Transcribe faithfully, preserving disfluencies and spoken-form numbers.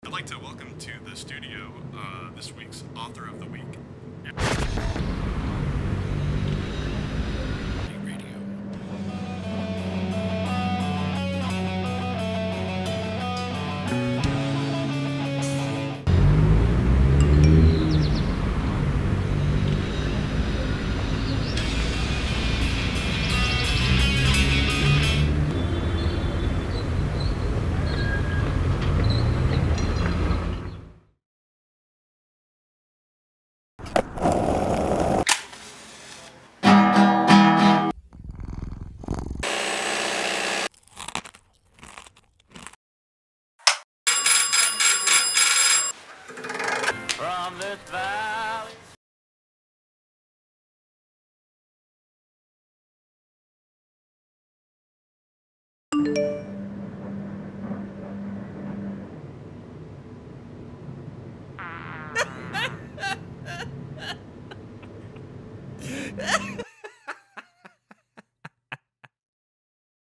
I'd like to welcome to the studio uh, this week's Author of the Week. From this valley.